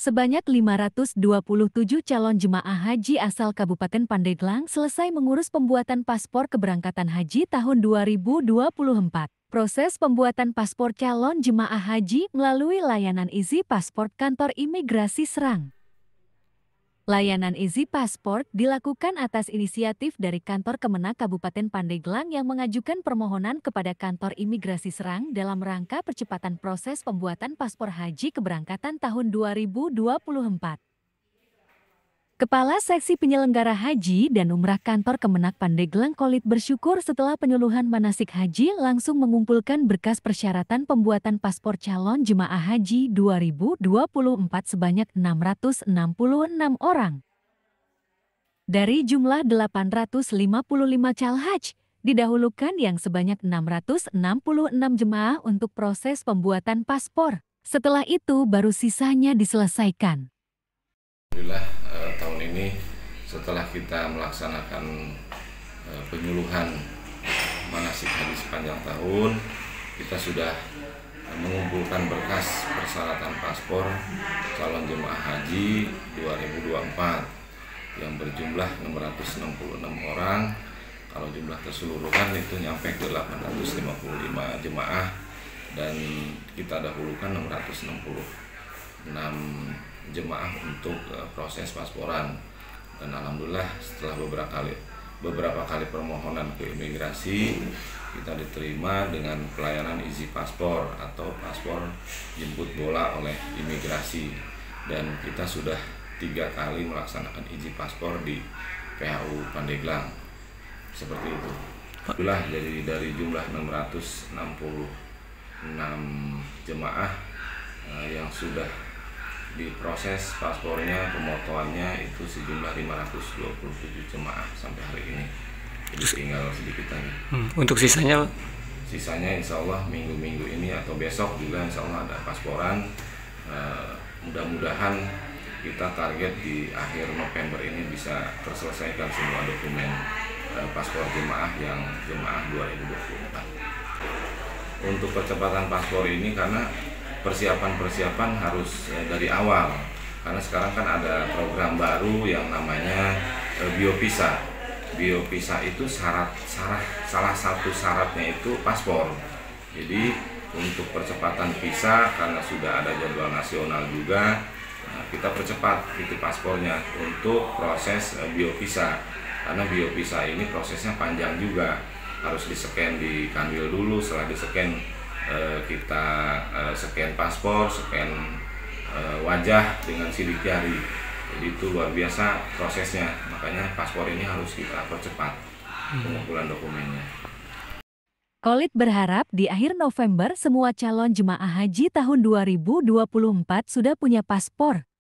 Sebanyak 527 calon jemaah haji asal Kabupaten Pandeglang selesai mengurus pembuatan paspor keberangkatan haji tahun 2024. Proses pembuatan paspor calon jemaah haji melalui layanan Easy Passport Kantor Imigrasi Serang. Layanan Easy Passport dilakukan atas inisiatif dari Kantor Kemenak Kabupaten Pandeglang yang mengajukan permohonan kepada Kantor Imigrasi Serang dalam rangka percepatan proses pembuatan paspor haji keberangkatan tahun 2024. Kepala Seksi Penyelenggara Haji dan Umrah Kantor Kemenak Pandeglang Khalid bersyukur setelah penyuluhan manasik haji langsung mengumpulkan berkas persyaratan pembuatan paspor calon jemaah haji 2024 sebanyak 666 orang. Dari jumlah 855 calhaj, didahulukan yang sebanyak 666 jemaah untuk proses pembuatan paspor. Setelah itu baru sisanya diselesaikan. Alhamdulillah tahun ini setelah kita melaksanakan penyuluhan manasik haji sepanjang tahun, kita sudah mengumpulkan berkas persyaratan paspor calon jemaah haji 2024 yang berjumlah 666 orang. Kalau jumlah keseluruhan itu nyampe ke 855 jemaah dan kita dahulukan 666 jemaah untuk proses pasporan. Dan alhamdulillah setelah beberapa kali permohonan ke imigrasi, kita diterima dengan pelayanan Easy Paspor atau paspor jemput bola oleh imigrasi, dan kita sudah 3 kali melaksanakan Easy Paspor di PHU Pandeglang seperti itu. Alhamdulillah dari jumlah 666 jemaah yang sudah diproses paspornya, pemotoannya itu sejumlah 527 jemaah sampai hari ini. Jadi tinggal sedikit lagi. Untuk sisanya? Sisanya insya Allah minggu-minggu ini atau besok juga insya Allah ada pasporan. Mudah-mudahan kita target di akhir November ini bisa terselesaikan semua dokumen paspor jemaah yang jemaah 2024. Untuk percepatan paspor ini karena persiapan harus dari awal, karena sekarang kan ada program baru yang namanya Biovisa. Biovisa itu salah satu syaratnya itu paspor. Jadi untuk percepatan visa karena sudah ada jadwal nasional juga, kita percepat itu paspornya untuk proses Biovisa. Karena Biovisa ini prosesnya panjang juga, harus di-scan di Kanwil dulu, setelah di-scan kita scan paspor, scan wajah dengan sidik jari. Jadi itu luar biasa prosesnya, makanya paspor ini harus kita percepat pengumpulan dokumennya. Khalid berharap di akhir November semua calon jemaah haji tahun 2024 sudah punya paspor.